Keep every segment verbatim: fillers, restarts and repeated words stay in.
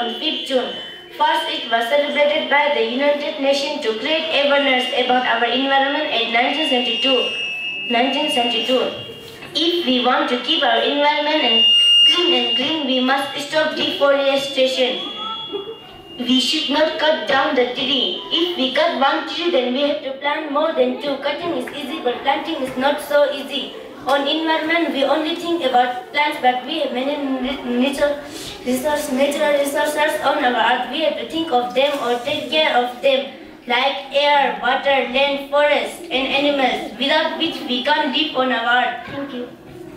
on fifth June. First, it was celebrated by the United Nations to create awareness about our environment in nineteen seventy-two. nineteen seventy-two. If we want to keep our environment and clean and green, we must stop deforestation. We should not cut down the tree. If we cut one tree, then we have to plant more than two. Cutting is easy, but planting is not so easy. On environment, we only think about plants, but we have many natural resources, natural resources on our earth. We have to think of them or take care of them, like air, water, land, forest, and animals, without which we can't live on our earth. Thank you.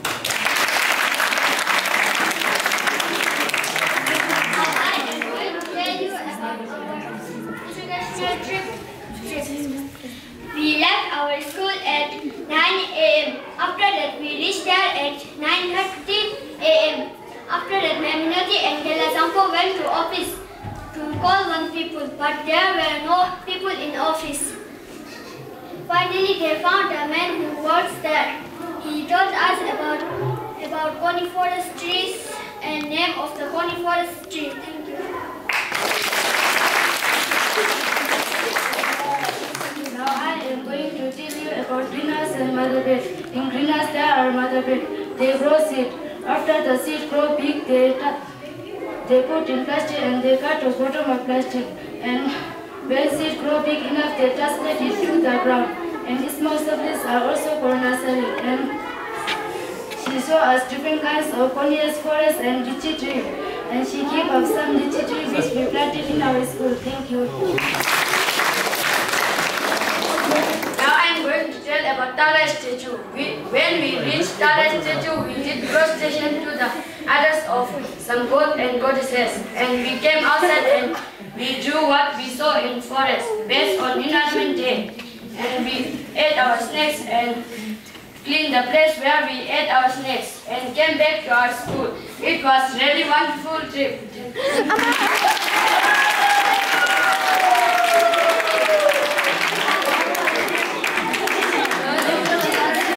We left our school at nine A M After that, we reached there at nine thirty A M After that, Meminati and Kela Zampo went to office to call on people, but there were no people in office. Finally, they found a man who works there. He told us about about coniferous trees and name of the coniferous tree. Thank you. Now I am going to tell you about greenhouse and mother bed. In greenhouse there are mother bed. They grow seed. After the seed grow big, they they put in plastic and they cut the bottom of plastic. And when seed grow big enough, they transplant it to the ground. And small saplings are also for nursery. And she showed us different kinds of coniferous forest and lychee tree. And she gave us some lychee tree which we planted in our school. Thank you. Going to tell about Tara statue. We, when we reached Tara statue, we did prostration to the idols of some god and goddesses, and we came outside and we drew what we saw in forest based on Environment Day, and we ate our snacks and cleaned the place where we ate our snacks and came back to our school. It was really wonderful trip.